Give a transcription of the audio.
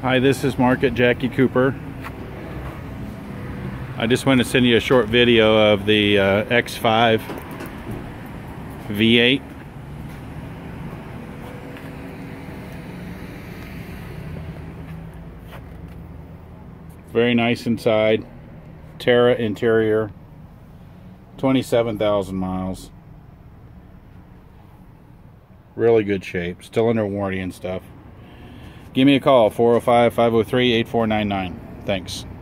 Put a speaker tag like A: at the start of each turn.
A: Hi, this is Mark at Jackie Cooper. I just want to send you a short video of the X5 V8. Very nice inside. Terra interior. 27,000 miles. Really good shape. Still under warranty and stuff. Give me a call, 405-503-8499. Thanks.